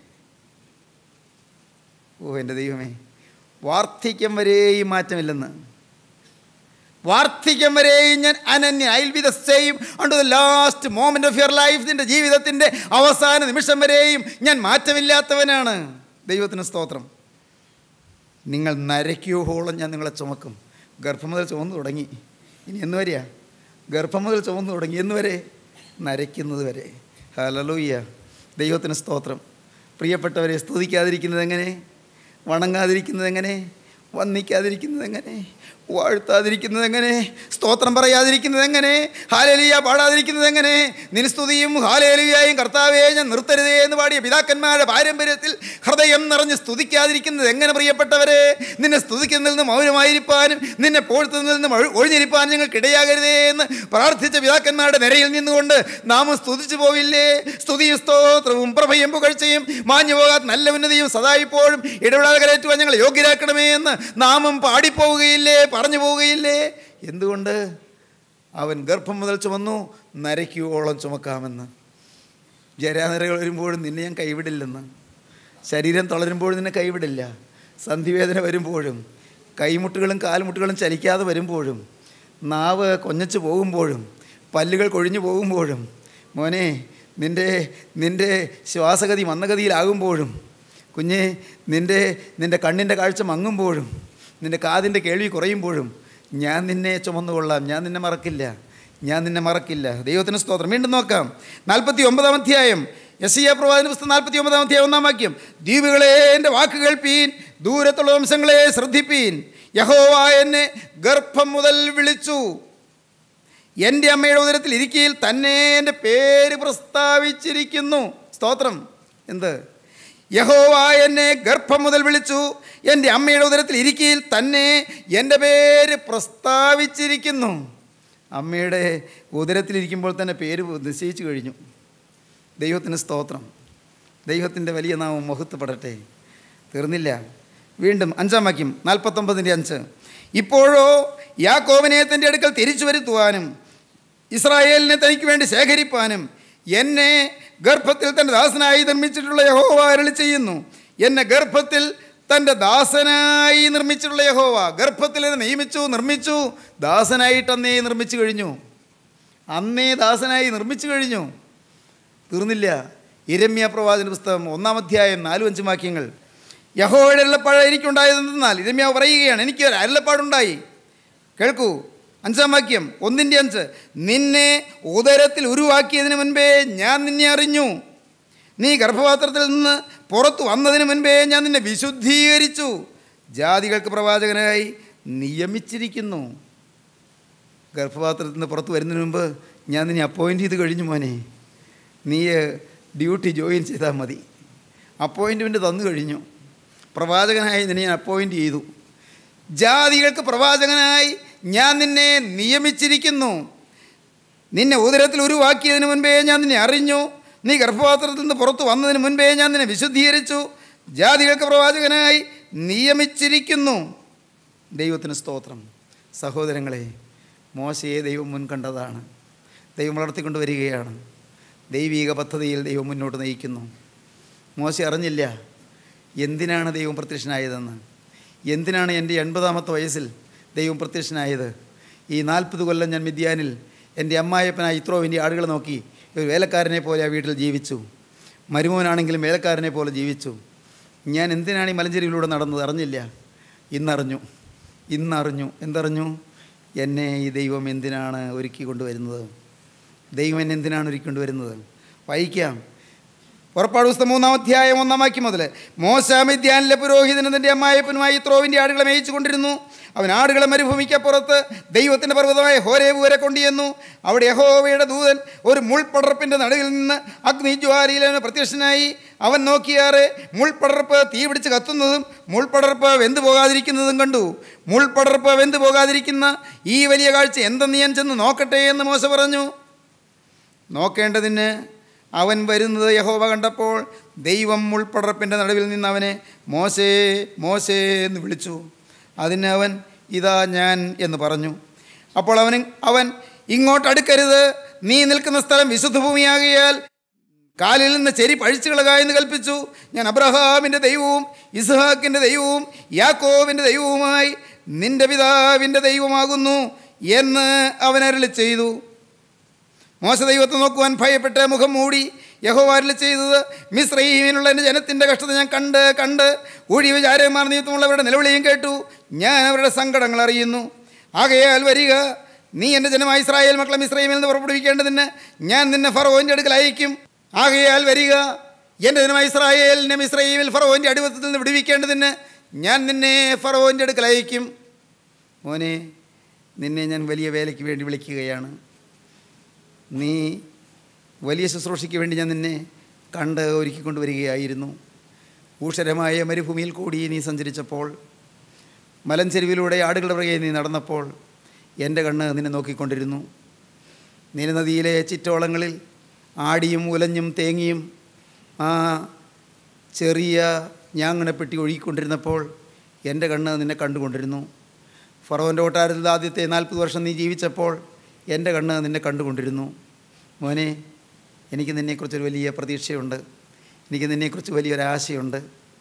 Speaker 3: ഓ എൻ്റെ ദൈവമേ, വാർദ്ധക്യം വരെയും മാറ്റമില്ലെന്ന്. വാർദ്ധക്യം വരെയും ഞാൻ അനന്യൻ. I will be the same unto the last moment of your life. നിൻ്റെ ജീവിതത്തിൻ്റെ അവസാന നിമിഷം വരെയും ഞാൻ മാറ്റമില്ലാത്തവനാണ്. ദൈവത്തിന് സ്തോത്രം. നിങ്ങൾ നരയ്ക്കുവോളം ഞാൻ നിങ്ങളെ ചുമക്കും. ഗർഭം മുതൽ ചുമന്നു തുടങ്ങി. ഇനി എന്ന് വരെയാ? ഗർഭം മുതൽ ചുമന്നു തുടങ്ങി. എന്ന് വരെ? നരയ്ക്കുന്നത് വരെ. ഹല്ലേലൂയ. ദൈവത്തിന് സ്തോത്രം. പ്രിയപ്പെട്ടവരെ, സ്തുതിക്കാതിരിക്കുന്നത് എങ്ങനെ? വണങ്ങാതിരിക്കുന്നത് എങ്ങനെ? വന്ദിക്കാതിരിക്കുന്നത് എങ്ങനെ? വാഴ്ത്താതിരിക്കുന്നത് എങ്ങനെ? സ്തോത്രം പറയാതിരിക്കുന്നത് എങ്ങനെ? ഹാലേലുയ പാടാതിരിക്കുന്നത് എങ്ങനെ? നിൻ സ്തുതിയും ഹാലേലുയായും കർത്താവേ ഞാൻ നിർത്തരുതേ എന്ന് പാടിയ പിതാക്കന്മാരുടെ പാരമ്പര്യത്തിൽ ഹൃദയം നിറഞ്ഞ് സ്തുതിക്കാതിരിക്കുന്നത് എങ്ങനെ? പ്രിയപ്പെട്ടവരെ, നിന്നെ സ്തുതിക്കുന്നതിൽ നിന്ന് മൗനമായിരിക്കാനും നിന്നെ പോഴ്ത്തുന്നതിൽ നിന്ന് ഒഴിഞ്ഞിരിപ്പാനും ഞങ്ങൾക്കിടയാകരുതേ എന്ന് പ്രാർത്ഥിച്ച പിതാക്കന്മാരുടെ നിരയിൽ നിന്നുകൊണ്ട് നാം സ്തുതിച്ചു പോവില്ലേ? സ്തുതിയും സ്തോത്രവും പ്രഭയും പുകഴ്ചയും മാഞ്ഞു പോകാത്ത നല്ല ഉന്നതിയും സദായിപ്പോഴും ഇടപെടാതെ കരയറ്റുവാൻ ഞങ്ങൾ യോഗ്യരാക്കണമേ എന്ന് നാമം പാടിപ്പോവുകയില്ലേ? പറഞ്ഞു പോവുകയില്ലേ? എന്തുകൊണ്ട്? അവൻ ഗർഭം മുതൽ ചുമന്നു, നരയ്ക്കുവോളം ചുമക്കാമെന്ന്. ജരാനിരകൾ വരുമ്പോഴും നിന്നെ ഞാൻ കൈവിടില്ലെന്ന്. ശരീരം തളരുമ്പോഴും നിന്നെ കൈവിടില്ല. സന്ധിവേദന വരുമ്പോഴും, കൈമുട്ടുകളും കാൽമുട്ടുകളും ചലിക്കാതെ വരുമ്പോഴും, നാവ് കൊഞ്ഞച്ചു പോകുമ്പോഴും, പല്ലുകൾ കൊഴിഞ്ഞു പോകുമ്പോഴും, മോനെ നിൻ്റെ ശ്വാസഗതി മന്ദഗതിയിലാകുമ്പോഴും, കുഞ്ഞെ നിൻ്റെ കണ്ണിൻ്റെ കാഴ്ച മങ്ങുമ്പോഴും, നിൻ്റെ കാതിൻ്റെ കേൾവി കുറയുമ്പോഴും ഞാൻ നിന്നെ ചുമന്നുകൊള്ളാം. ഞാൻ നിന്നെ മറക്കില്ല. ഞാൻ നിന്നെ മറക്കില്ല. ദൈവത്തിന് സ്തോത്രം. വീണ്ടും നോക്കാം. 49-ാം അധ്യായം, യെശയ്യാ പ്രവാചകന്റെ പുസ്തകം 49-ാം അധ്യായം 1-ാം വാക്യം. ദ്വീപുകളെ എൻ്റെ വാക്ക് കേൾപ്പീൻ, ദൂരത്തുള്ള വംശങ്ങളെ ശ്രദ്ധിപ്പീൻ. യഹോവ എന്നെ ഗർഭം മുതൽ വിളിച്ചു, എൻ്റെ അമ്മയുടെ ഉദരത്തിൽ ഇരിക്കയിൽ തന്നെ എൻ്റെ പേര് പ്രസ്താവിച്ചിരിക്കുന്നു. സ്തോത്രം. എന്ത്? യഹോവ എന്നെ ഗർഭം മുതൽ വിളിച്ചു, എൻ്റെ അമ്മയുടെ ഉദരത്തിൽ ഇരിക്കയിൽ തന്നെ എൻ്റെ പേര് പ്രസ്താവിച്ചിരിക്കുന്നു. അമ്മയുടെ ഉദരത്തിലിരിക്കുമ്പോൾ തന്നെ പേര് നിശ്ചയിച്ചു കഴിഞ്ഞു. ദൈവത്തിന് സ്തോത്രം. ദൈവത്തിൻ്റെ വലിയ നാമം മഹത്വപ്പെടട്ടെ. തീർന്നില്ല. വീണ്ടും 5-ാം വാക്യം, 49-5. ഇപ്പോഴോ യാക്കോബിനെ തൻ്റെ അടുക്കൽ തിരിച്ചു വരുത്തുവാനും ഇസ്രായേലിനെ തനിക്ക് വേണ്ടി ശേഖരിപ്പാനും എന്നെ ഗർഭത്തിൽ തൻ്റെ ദാസനായി നിർമ്മിച്ചിട്ടുള്ള യഹോവ അരുളി ചെയ്യുന്നു. എന്നെ ഗർഭത്തിൽ തൻ്റെ ദാസനായി നിർമ്മിച്ചിട്ടുള്ള യഹോവ. ഗർഭത്തിൽ എന്നെ നിയമിച്ചു, നിർമ്മിച്ചു. ദാസനായിട്ട് അന്നേ നിർമ്മിച്ചു കഴിഞ്ഞു. അന്നേ ദാസനായി നിർമ്മിച്ചു കഴിഞ്ഞു. തീർന്നില്ല. യിരെമ്യാ പ്രവാചകന്റെ പുസ്തകം 1-ാം അധ്യായം 4-5 വാക്യങ്ങൾ. യഹോവയുടെ അരുളപ്പാട് എനിക്കുണ്ടായതെന്നാൽ യിരെമ്യാവ് പറയുകയാണ്, എനിക്ക് ഒരു അരുളപ്പാടുണ്ടായി. കേൾക്കൂ. 5-ാം വാക്യം, 1-5. നിന്നെ ഉദരത്തിൽ ഉരുവാക്കിയതിന് മുൻപേ ഞാൻ നിന്നെ അറിഞ്ഞു. നീ ഗർഭപാത്രത്തിൽ നിന്ന് പുറത്തു വന്നതിന് മുൻപേ ഞാൻ നിന്നെ വിശുദ്ധീകരിച്ചു. ജാതികൾക്ക് പ്രവാചകനായി നിയമിച്ചിരിക്കുന്നു. ഗർഭപാത്രത്തിൽ നിന്ന് പുറത്ത് വരുന്നതിന് മുമ്പ് ഞാൻ നിന്നെ അപ്പോയിൻ്റ് ചെയ്ത് കഴിഞ്ഞു. മോനെ, നീ ഡ്യൂട്ടി ജോയിൻ ചെയ്താൽ മതി. അപ്പോയിൻറ്റ്മെൻറ്റ് തന്നു കഴിഞ്ഞു. പ്രവാചകനായി നിന്നെ ഞാൻ അപ്പോയിൻ്റ് ചെയ്തു. ജാതികൾക്ക് പ്രവാചകനായി ഞാൻ നിന്നെ നിയമിച്ചിരിക്കുന്നു. നിന്നെ ഉദരത്തിൽ ഉരുവാക്കിയതിന് മുൻപേ ഞാൻ നിന്നെ അറിഞ്ഞു. നീ ഗർഭപാത്രത്തിൽ നിന്ന് പുറത്തു വന്നതിന് മുൻപേ ഞാൻ നിന്നെ വിശുദ്ധീകരിച്ചു. ജാതികൾക്ക് പ്രവാചകനായി നിയമിച്ചിരിക്കുന്നു. ദൈവത്തിന് സ്തോത്രം. സഹോദരങ്ങളെ, മോശയെ ദൈവം മുൻകണ്ടതാണ്. ദൈവം വളർത്തിക്കൊണ്ട് വരികയാണ്. ദൈവിക പദ്ധതിയിൽ ദൈവം മുന്നോട്ട് നയിക്കുന്നു. മോശെ അറിഞ്ഞില്ല എന്തിനാണ് ദൈവം പ്രത്യക്ഷനായതെന്ന്. എന്തിനാണ് എൻ്റെ 80-ാമത്തെ വയസ്സിൽ ദൈവം പ്രത്യക്ഷനായത്? ഈ 40 കൊല്ലം ഞാൻ മിദ്യാനിൽ എൻ്റെ അമ്മായപ്പനായ യിത്രോവിൻ്റെ ആടുകളെ നോക്കി ഒരു വേലക്കാരനെ പോലെ ആ വീട്ടിൽ ജീവിച്ചു. മരുമോനാണെങ്കിലും വേലക്കാരനെ പോലെ ജീവിച്ചു. ഞാൻ എന്തിനാണ് ഈ മലഞ്ചെരിവിലൂടെ നടന്നത്? അറിഞ്ഞില്ല. ഇന്നറിഞ്ഞു. എന്തറിഞ്ഞു? എന്നെ ഈ ദൈവം എന്തിനാണ് ഒരുക്കി കൊണ്ടുവരുന്നത്? ദൈവം എന്നെ എന്തിനാണ് ഒരുക്കി കൊണ്ടുവരുന്നത്? വായിക്കാം. പുറപ്പാട് പുസ്തകം 3-ാം അധ്യായം 1-ാം വാക്യം മുതൽ. മോശ മിദ്യാനിലെ പുരോഹിതൻ തൻ്റെ അമ്മായപ്പനുമായി യിത്രോവിൻ്റെ ആടുകളെ മേയിച്ചു കൊണ്ടിരുന്നു. അവൻ ആടുകളെ മരുഭൂമിക്കപ്പുറത്ത് ദൈവത്തിൻ്റെ പർവ്വതമായ ഹോരേബ് വരെ കൊണ്ടുചെന്നു. അവിടെ യഹോവയുടെ ദൂതൻ ഒരു മുൾപടർപ്പിൻ്റെ നടുവിൽ നിന്ന് അഗ്നിജ്വാലയിൽ അവന് പ്രത്യക്ഷനായി. അവൻ നോക്കിയാറെ മുൾപടർപ്പ് തീ പിടിച്ച് കത്തുന്നതും മുൾപടർപ്പ് വെന്തു പോകാതിരിക്കുന്നതും കണ്ടു. മുൾപടർപ്പ് വെന്തു പോകാതിരിക്കുന്ന ഈ വലിയ കാഴ്ച എന്തെന്ന് ഞാൻ ചെന്ന് നോക്കട്ടെ എന്ന് മോശ പറഞ്ഞു. നോക്കേണ്ടതിന് അവൻ വരുന്നത് യഹോവ കണ്ടപ്പോൾ ദൈവം മുൾപടർപ്പിൻ്റെ നടുവിൽ നിന്ന് അവനെ മോശേ മോശേ എന്ന് വിളിച്ചു. അതിന് അവൻ ഇതാ ഞാൻ എന്ന് പറഞ്ഞു. അപ്പോൾ അവൻ ഇങ്ങോട്ടടുക്കരുത്, നീ നിൽക്കുന്ന സ്ഥലം വിശുദ്ധ ഭൂമിയാകിയാൽ കാലിൽ നിന്ന് ചെരി പഴിച്ചു കളക എന്ന് കൽപ്പിച്ചു. ഞാൻ അബ്രഹാമിൻ്റെ ദൈവവും ഇസ്ഹാക്കിൻ്റെ ദൈവവും യാക്കോബിൻ്റെ ദൈവവുമായി നിൻ്റെ പിതാവിൻ്റെ ദൈവമാകുന്നു എന്ന് അവൻ അരുളി ചെയ്തു. മോശ ദൈവത്തെ നോക്കുവാൻ ഭയപ്പെട്ട് മുഖം മൂടി. യഹോവ അരുളി ചെയ്തത്, മിസ്രയീമിലുള്ള എൻ്റെ ജനത്തിൻ്റെ കഷ്ടത ഞാൻ കണ്ട് ഊഴി വിചാരന്മാർ നിമിത്തമുള്ളവരുടെ നിലവിളിയും കേട്ടു. ഞാൻ അവരുടെ സങ്കടങ്ങൾ അറിയുന്നു. ആകയാൽ വരിക, നീ എൻ്റെ ജനമായ ഇസ്രായേൽ മക്കളെ മിസ്രയീമിൽ നിന്ന് പുറപ്പെടുവിക്കേണ്ടതിന് ഞാൻ നിന്നെ ഫറവോൻ്റെ അടുക്കൽ അയക്കും. ആകയാൽ വരിക, എൻ്റെ ജനമായ ഇസ്രായേലിനെ മിസ്രയീമിൽ ഫറവോൻ്റെ അടിമത്തത്തിൽ നിന്ന് വിടുവിക്കേണ്ടതിന് ഞാൻ നിന്നെ ഫറവോൻ്റെ അടുക്കൽ അയക്കും. മോനെ, നിന്നെ ഞാൻ വലിയ വേലയ്ക്ക് വേണ്ടി വിളിക്കുകയാണ്. നീ വലിയ ശുശ്രൂഷയ്ക്ക് വേണ്ടി ഞാൻ നിന്നെ കണ്ട് ഒരുക്കിക്കൊണ്ടുവരികയായിരുന്നു. ഊഷരമായ മരുഭൂമിയിൽ കൂടി നീ സഞ്ചരിച്ചപ്പോൾ, മലഞ്ചെരുവിലൂടെ ആടുകളുടെ പുറകെ നീ നടന്നപ്പോൾ എൻ്റെ കണ്ണ് നിന്നെ നോക്കിക്കൊണ്ടിരുന്നു. നീലനദിയിലെ ചിറ്റോളങ്ങളിൽ ആടിയും ഉലഞ്ഞും തേങ്ങിയും ആ ചെറിയ ഞാങ്ങണപ്പെട്ടി ഒഴുകിക്കൊണ്ടിരുന്നപ്പോൾ എൻ്റെ കണ്ണ് നിന്നെ കണ്ടുകൊണ്ടിരുന്നു. ഫറവോൻ്റെ കൊട്ടാരത്തിൽ ആദ്യത്തെ 40 വർഷം നീ ജീവിച്ചപ്പോൾ എൻ്റെ കണ്ണ് നിന്നെ കണ്ടുകൊണ്ടിരുന്നു. മോനെ, എനിക്ക് നിന്നെക്കുറിച്ചൊരു വലിയ പ്രതീക്ഷയുണ്ട്. എനിക്ക് നിന്നെക്കുറിച്ച് വലിയൊരാശയുണ്ട്.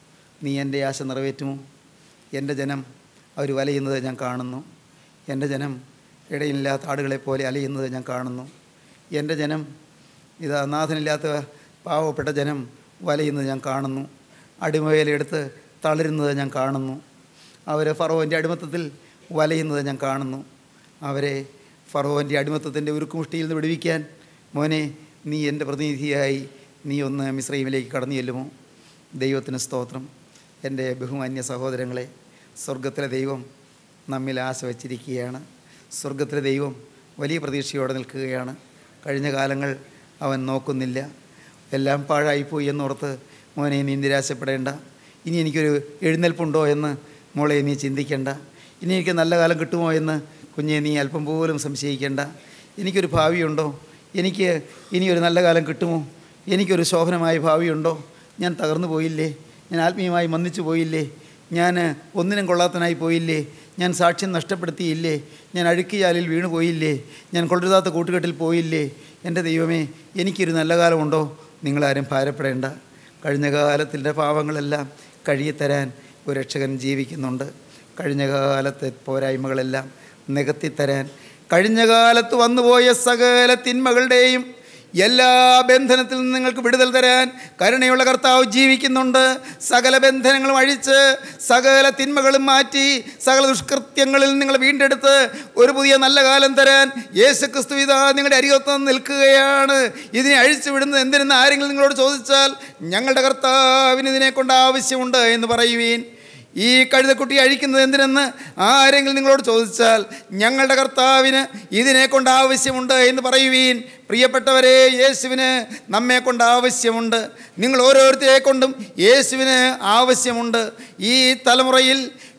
Speaker 3: നീ എൻ്റെ ആശ നിറവേറ്റുമോ? എൻ്റെ ജനം അവർ വലയുന്നത് ഞാൻ കാണുന്നു. എൻ്റെ ജനം ഇടയില്ലാത്ത ആടുകളെപ്പോലെ അലയുന്നത് ഞാൻ കാണുന്നു. എൻ്റെ ജനം ഇതാ നാഥനില്ലാത്ത പാവപ്പെട്ട ജനം വലയുന്നത് ഞാൻ കാണുന്നു. അടിമവേലയെടുത്ത് തളരുന്നത് ഞാൻ കാണുന്നു. അവർ ഫറവോൻ്റെ അടിമത്തത്തിൽ വലയുന്നത് ഞാൻ കാണുന്നു. അവരെ ഫറവോൻ്റെ അടിമത്തത്തിൻ്റെ ഉരുക്കുമുഷ്ടിയിൽ നിന്ന് വിടുവിക്കാൻ മോനെ, നീ എൻ്റെ പ്രതിനിധിയായി നീ ഒന്ന് മിസ്രയീമിലേക്ക് കടന്നു ചെല്ലുമോ? ദൈവത്തിന് സ്തോത്രം. എൻ്റെ ബഹുമാന്യ സഹോദരങ്ങളെ, സ്വർഗത്തിലെ ദൈവം നമ്മിൽ ആശ വച്ചിരിക്കുകയാണ്. സ്വർഗത്തിലെ ദൈവം വലിയ പ്രതീക്ഷയോടെ നിൽക്കുകയാണ്. കഴിഞ്ഞ കാലങ്ങൾ അവൻ നോക്കുന്നില്ല. എല്ലാം പാഴായിപ്പോയി എന്നോർത്ത് മോനെ നീ നിരാശപ്പെടേണ്ട. ഇനി എനിക്കൊരു എഴുന്നേൽപ്പുണ്ടോ എന്ന് മോളെ നീ ചിന്തിക്കേണ്ട. ഇനി എനിക്ക് നല്ല കാലം കിട്ടുമോ എന്ന് കുഞ്ഞെ നീ അല്പം പോലും സംശയിക്കേണ്ട. എനിക്കൊരു ഭാവിയുണ്ടോ? എനിക്ക് ഇനിയൊരു നല്ല കാലം കിട്ടുമോ? എനിക്കൊരു ശോഭനമായ ഭാവിയുണ്ടോ? ഞാൻ തകർന്നു പോയില്ലേ? ഞാൻ ആത്മീയമായി മന്ദിച്ചു പോയില്ലേ? ഞാൻ ഒന്നിനും കൊള്ളാത്തനായി പോയില്ലേ? ഞാൻ സാക്ഷ്യം നഷ്ടപ്പെടുത്തിയില്ലേ? ഞാൻ അഴുക്കിയാലിൽ വീണു പോയില്ലേ? ഞാൻ കൊള്ളരുതാത്ത കൂട്ടുകെട്ടിൽ പോയില്ലേ? എൻ്റെ ദൈവമേ, എനിക്കൊരു നല്ല കാലമുണ്ടോ? നിങ്ങളാരും ഭാരപ്പെടേണ്ട. കഴിഞ്ഞ കാലത്തിൻ്റെ പാവങ്ങളെല്ലാം കഴുകിത്തരാൻ ഒരു രക്ഷകൻ ജീവിക്കുന്നുണ്ട്. കഴിഞ്ഞ കാലത്തെ പോരായ്മകളെല്ലാം നികത്തിത്തരാൻ, കഴിഞ്ഞ കാലത്ത് വന്നുപോയ സകല തിന്മകളുടെയും എല്ലാ ബന്ധനത്തിൽ നിന്ന് നിങ്ങൾക്ക് വിടുതൽ തരാൻ കരുണയുള്ള കർത്താവ് ജീവിക്കുന്നുണ്ട്. സകല ബന്ധനങ്ങളും അഴിച്ച് സകല തിന്മകളും മാറ്റി സകല ദുഷ്കൃത്യങ്ങളിൽ നിങ്ങൾ വീണ്ടെടുത്ത് ഒരു പുതിയ നല്ല കാലം തരാൻ യേശുക്രിസ്തു ഇതാ നിങ്ങളുടെ അരികത്ത് നിൽക്കുകയാണ്. ഇതിനെ അഴിച്ചു വിടുന്നത് എന്തിനെന്ന് ആരെങ്കിലും നിങ്ങളോട് ചോദിച്ചാൽ ഞങ്ങളുടെ കർത്താവിന് ഇതിനെക്കൊണ്ട് ആവശ്യമുണ്ട് എന്ന് പറയുവീൻ. ഈ കഴുതക്കുട്ടി അഴിക്കുന്നത് എന്തിനെന്ന് ആരെങ്കിലും നിങ്ങളോട് ചോദിച്ചാൽ ഞങ്ങളുടെ കർത്താവിന് ഇതിനെക്കൊണ്ട് ആവശ്യമുണ്ട് എന്ന് പറയുവീൻ. പ്രിയപ്പെട്ടവരെ, യേശുവിന് നമ്മെക്കൊണ്ട് ആവശ്യമുണ്ട്. നിങ്ങൾ ഓരോരുത്തരെ കൊണ്ടും യേശുവിന് ആവശ്യമുണ്ട്. ഈ തലമുറയിൽ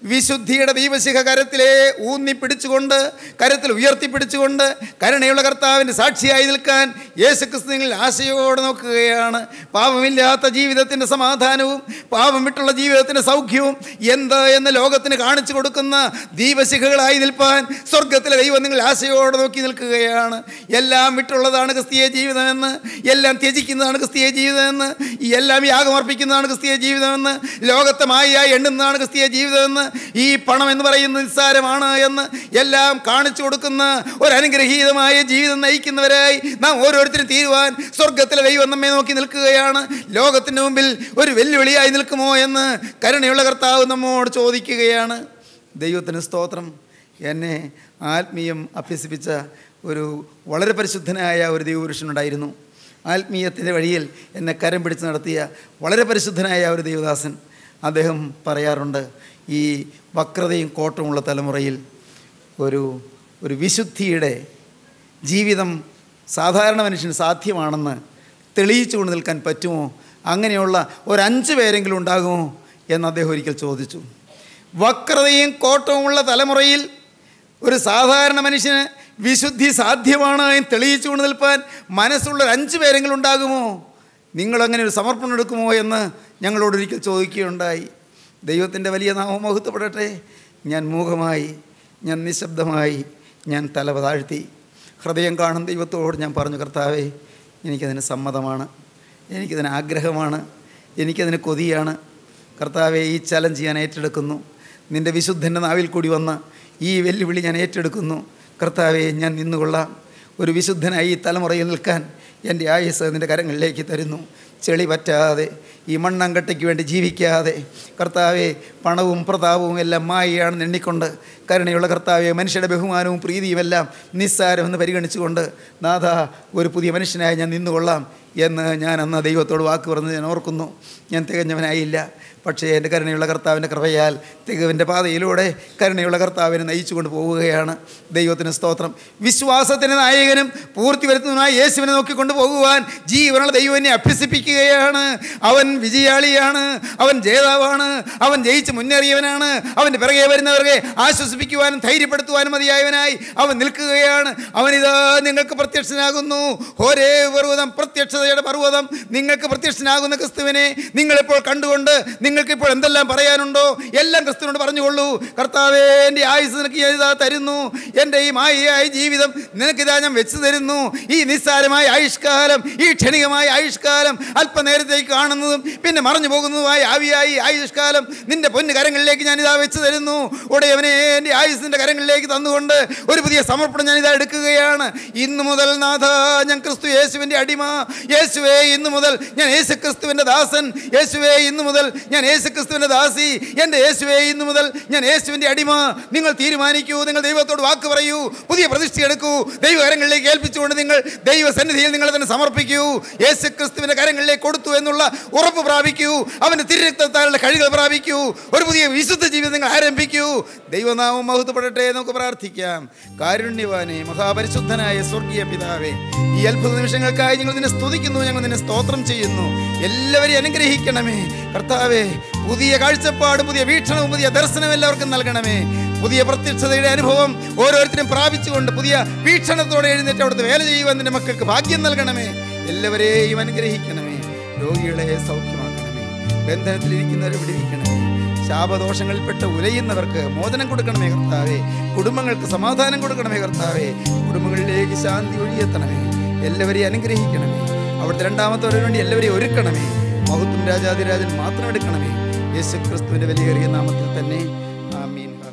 Speaker 3: വിശുദ്ധിയുടെ ദീപശിഖ കരത്തിൽ ഉയർത്തിപ്പിടിച്ചുകൊണ്ട് കരുണയുള്ള കർത്താവിൻ്റെ സാക്ഷിയായി നിൽക്കാൻ യേശുക്രിസ്തു നിങ്ങളിൽ ആശയോടെ നോക്കുകയാണ്. പാപമില്ലാത്ത ജീവിതത്തിൻ്റെ സമാധാനവും പാപം വിട്ടുള്ള ജീവിതത്തിൻ്റെ സൗഖ്യവും എന്ത് എന്ന് ലോകത്തിന് കാണിച്ചു കൊടുക്കുന്ന ദീപശിഖകളായി നിൽപ്പാൻ സ്വർഗത്തിലെ ദൈവം നിങ്ങൾ ആശയോടെ നോക്കി നിൽക്കുകയാണ്. എല്ലാം വിട്ടുള്ളതാണ് ക്രിസ്തീയ ജീവിതമെന്ന്, എല്ലാം ത്യജിക്കുന്നതാണ് ക്രിസ്തീയ ജീവിതമെന്ന്, എല്ലാം യാഗമർപ്പിക്കുന്നതാണ് ക്രിസ്തീയ ജീവിതമെന്ന്, ലോകത്തെ മായയായി എണ്ണുന്നതാണ് ക്രിസ്തീയ ജീവിതമെന്ന്, ഈ പണം എന്ന് പറയുന്നത് നിസ്സാരമാണ് എന്ന് എല്ലാം കാണിച്ചു കൊടുക്കുന്ന ഒരു അനുഗ്രഹീതമായ ജീവിതം നയിക്കുന്നവരായി നാം ഓരോരുത്തരും തീരുവാൻ സ്വർഗത്തിലെ ദൈവം നമ്മെ നോക്കി നിൽക്കുകയാണ്. ലോകത്തിൻ്റെ മുമ്പിൽ ഒരു വെല്ലുവിളിയായി നിൽക്കുമോ എന്ന് കരുണയുള്ള കർത്താവ് നമ്മോട് ചോദിക്കുകയാണ്. ദൈവത്തിന് സ്തോത്രം. എന്നെ ആത്മീയം അഭ്യസിപ്പിച്ച ഒരു വളരെ പരിശുദ്ധനായ ഒരു ദൈവപുരുഷനുണ്ടായിരുന്നു. ആത്മീയത്തിൻ്റെ വഴിയിൽ എന്നെ കരം പിടിച്ച് നടത്തിയ വളരെ പരിശുദ്ധനായ ഒരു ദൈവദാസൻ. അദ്ദേഹം പറയാറുണ്ട്, ഈ വക്രതയും കോട്ടമുള്ള തലമുറയിൽ ഒരു വിശുദ്ധിയുടെ ജീവിതം സാധാരണ മനുഷ്യന് സാധ്യമാണെന്ന് തെളിയിച്ചു കൊണ്ട് നിൽക്കാൻ പറ്റുമോ? അങ്ങനെയുള്ള ഒരു 5 പേരെങ്കിലും ഉണ്ടാകുമോ എന്ന് അദ്ദേഹം ഒരിക്കൽ ചോദിച്ചു. വക്രതയും കോട്ടവുമുള്ള തലമുറയിൽ ഒരു സാധാരണ മനുഷ്യന് വിശുദ്ധി സാധ്യമാണ് എന്ന് തെളിയിച്ചു കൊണ്ട് നിൽപ്പാൻ മനസ്സുള്ള 5 പേരെങ്കിലും ഉണ്ടാകുമോ? നിങ്ങളങ്ങനെ ഒരു സമർപ്പണം എടുക്കുമോ എന്ന് ഞങ്ങളോടൊരിക്കൽ ചോദിക്കുകയുണ്ടായി. ദൈവത്തിൻ്റെ വലിയ നാമം മഹത്വപ്പെടട്ടെ. ഞാൻ മൂകമായി, ഞാൻ നിശബ്ദമായി, ഞാൻ തല താഴ്ത്തി ഹൃദയം കാണും ദൈവത്തോട് ഞാൻ പറഞ്ഞു, കർത്താവേ, എനിക്കതിന് സമ്മതമാണ്, എനിക്കതിന് ആഗ്രഹമാണ്, എനിക്കതിന് കൊതിയാണ്. കർത്താവേ, ഈ ചലഞ്ച് ഞാൻ ഏറ്റെടുക്കുന്നു. നിൻ്റെ വിശുദ്ധൻ്റെ നാവിൽ കൂടി വന്ന ഈ വെല്ലുവിളി ഞാൻ ഏറ്റെടുക്കുന്നു. കർത്താവേ, ഞാൻ നിന്നുകൊള്ളാം. ഒരു വിശുദ്ധനായി ഈ തലമുറയിൽ നിൽക്കാൻ എൻ്റെ ആയുസ്സ് നിൻ്റെ കരങ്ങളിലേക്ക് തരുന്നു. ചെളി പറ്റാതെ, ഈ മണ്ണങ്കട്ടയ്ക്ക് വേണ്ടി ജീവിക്കാതെ, കർത്താവെ, പണവും പ്രതാപവും എല്ലാം മായയാണെന്ന് എണ്ണിക്കൊണ്ട്, കരുണയുള്ള കർത്താവെ, മനുഷ്യരുടെ ബഹുമാനവും പ്രീതിയുമെല്ലാം നിസ്സാരമെന്ന് പരിഗണിച്ചുകൊണ്ട്, നാഥ, ഒരു പുതിയ മനുഷ്യനായി ഞാൻ നിന്നുകൊള്ളാം എന്ന് ഞാൻ അന്ന് ദൈവത്തോട് വാക്ക് പറഞ്ഞ് ഞാൻ ഓർക്കുന്നു. ഞാൻ തികഞ്ഞവനായില്ല, പക്ഷേ എൻ്റെ കരുണയുള്ള കർത്താവിൻ്റെ കൃപയാൽ തികവിൻ്റെ പാതയിലൂടെ കരുണയുള്ള കർത്താവിനെ നയിച്ചു കൊണ്ട് പോവുകയാണ്. ദൈവത്തിന് സ്തോത്രം. വിശ്വാസത്തിൻ്റെ നായകനും പൂർത്തി വരുത്തുന്നതുമായ യേശുവിനെ നോക്കിക്കൊണ്ട് പോകുവാൻ ജീവനുള്ള ദൈവം എന്നെ അഭ്യസിപ്പിക്കുകയാണ്. അവൻ വിജയാളിയാണ്, അവൻ ജേതാവാണ്, അവൻ ജയിച്ച് മുന്നേറിയവനാണ്. അവൻ്റെ പിറകെ വരുന്നവരെ ആശ്വസിപ്പിക്കുവാനും ധൈര്യപ്പെടുത്തുവാനും മതിയായവനായി അവൻ നിൽക്കുകയാണ്. അവനിതാ നിങ്ങൾക്ക് പ്രത്യക്ഷനാകുന്നു. ഓരേ പർവ്വതം, പ്രത്യക്ഷതയുടെ പർവ്വതം, നിങ്ങൾക്ക് പ്രത്യക്ഷനാകുന്ന ക്രിസ്തുവിനെ നിങ്ങളിപ്പോൾ കണ്ടുകൊണ്ട് നിങ്ങൾക്കിപ്പോൾ എന്തെല്ലാം പറയാനുണ്ടോ എല്ലാം ക്രിസ്തുവിനോട് പറഞ്ഞുകൊള്ളൂ. കർത്താവേ, എൻ്റെ ആയുസ് നിനക്ക് ഇതാ തരുന്നു. എൻ്റെ ഈ മായയായ ജീവിതം നിനക്കിതാ ഞാൻ വെച്ച് തരുന്നു. ഈ നിസ്സാരമായ ആയുഷ്കാലം, ഈ ക്ഷണികമായ ആയുഷ്കാലം, അല്പനേരത്തേക്ക് കാണുന്നതും പിന്നെ മറഞ്ഞു പോകുന്നതുമായ ആവിയായി ആയുഷ്കാലം നിൻ്റെ പൊന്നു കരങ്ങളിലേക്ക് ഞാനിതാ വെച്ച് തരുന്നു. ഉടയവനെ, എൻ്റെ ആയുസിൻ്റെ കരങ്ങളിലേക്ക് തന്നുകൊണ്ട് ഒരു പുതിയ സമർപ്പണം ഞാനിതാ എടുക്കുകയാണ്. ഇന്നു മുതൽ നാഥ, ഞാൻ ക്രിസ്തു യേശുവിൻ്റെ അടിമ. യേശുവേ, ഇന്നു മുതൽ ഞാൻ യേശു ക്രിസ്തുവിൻ്റെ ദാസൻ. യേശുവേ, ഇന്നു മുതൽ ഞാൻ യേശു ക്രിസ്തുവിൻ്റെ ദാസി. എൻ്റെ യേശുവേ, ഇന്നു മുതൽ ഞാൻ യേശുവിൻ്റെ അടിമ. നിങ്ങൾ തീരുമാനിക്കൂ, നിങ്ങൾ ദൈവത്തോട് വാക്ക് പറയൂ, പുതിയ പ്രതിഷ്ഠ എടുക്കൂ. ദൈവകരങ്ങളിലേക്ക് ഏൽപ്പിച്ചുകൊണ്ട് നിങ്ങൾ ദൈവസന്നിധിയിൽ നിങ്ങളെ തന്നെ സമർപ്പിക്കൂ. യേശു ക്രിസ്തുവിൻ്റെ കരങ്ങളിലേക്ക് കൊടുത്തു എന്നുള്ള ഉറപ്പ് പ്രാപിക്കൂ. അവൻ്റെ തിരുരക്തത്താലുള്ള കഴികൾ പ്രാപിക്കൂ. ഒരു പുതിയ വിശുദ്ധ ജീവിതം നിങ്ങൾ ആരംഭിക്കൂ. ദൈവനാമം മഹത്വപ്പെടട്ടെ. നമുക്ക് പ്രാർത്ഥിക്കാം. കാരുണ്യവാനേ, മഹാപരിശുദ്ധനായ സ്വർഗീയ പിതാവേ, ഈ അത്ഭുത നിമിഷങ്ങൾക്കായി ഞങ്ങൾ നിന്നെ സ്തുതിക്കുന്നു, ഞങ്ങൾ നിന്നെ സ്തോത്രം ചെയ്യുന്നു. എല്ലാവരെയും അനുഗ്രഹിക്കണമേ കർത്താവേ. പുതിയ കാഴ്ചപ്പാടും പുതിയ വീക്ഷണവും പുതിയ ദർശനവും എല്ലാവർക്കും നൽകണമേ. പുതിയ പ്രത്യക്ഷതയുടെ അനുഭവം ഓരോരുത്തരും പ്രാപിച്ചുകൊണ്ട് പുതിയ വീക്ഷണത്തോടെ എഴുന്നേറ്റ് അവിടുത്തെ വേല ചെയ്യുവാൻ നിന്റെ മക്കൾക്ക് ഭാഗ്യം നൽകണമേ. എല്ലാവരെയും അനുഗ്രഹിക്കണമേ. രോഗികളെ സൗഖ്യമാക്കണമേ. ബന്ധനത്തിലിരിക്കുന്നവരെ വിടുവിക്കണമേ. ശാപദോഷങ്ങളിൽപ്പെട്ട് ഉലയുന്നവർക്ക് മോചനം കൊടുക്കണമേ കർത്താവേ. കുടുംബങ്ങൾക്ക് സമാധാനം കൊടുക്കണമേ കർത്താവേ. കുടുംബങ്ങളിലേക്ക് ശാന്തി ഒഴിയെത്തണമേ. എല്ലാവരെയും അനുഗ്രഹിക്കണമേ. അവിടുത്തെ രണ്ടാമത്തവരു വേണ്ടി എല്ലാവരെയും ഒരുക്കണമേ. മഹത്വം രാജാതിരാജൻ മാത്രം എടുക്കണമേ. യേശു ക്രിസ്തുവിൻ്റെ വലിയേറിയ നാമത്തിൽ തന്നെ. ആമീൻ.